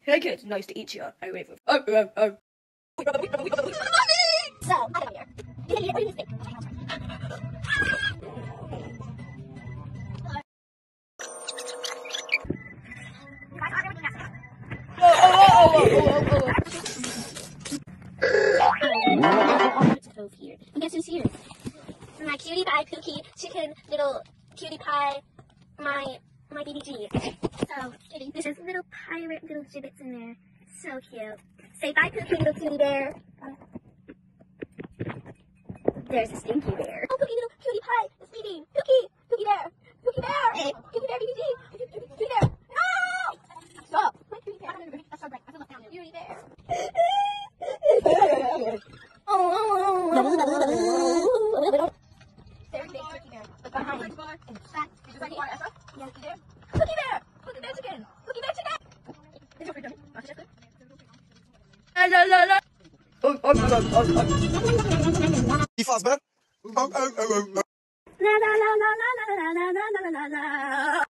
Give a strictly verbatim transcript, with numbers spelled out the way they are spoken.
Hey kids, nice to eat you. I wait for. Oh, oh, oh. So, I got here. What do you think? Oh, oh, oh, oh, oh, oh, oh. Here. And guess who's here? My cutie pie pookie chicken little cutie pie, my my B B G. So kitty, this is little pirate little gibbets in there. So cute. Say bye, Pookie, little cutie bear. There's a stinky bear. Oh, Pookie, little cutie pie is feeding. Pookie, Pookie bear, Pookie bear, Pookie bear, B B G, Pookie bear. No! Stop. My cutie bear. That's so great. I feel left down here. Cutie bear. Oh. Very big Pookie bear. Behind. And fat. Is that yeah. Yeah. Pookie bear. Pookie bear chicken. Pookie bear chicken. Is your freedom? Not just La la la la. Oh, oh, oh, oh, oh. Die vast, man. Oh, oh, oh, oh. La la la la la la la la la la la.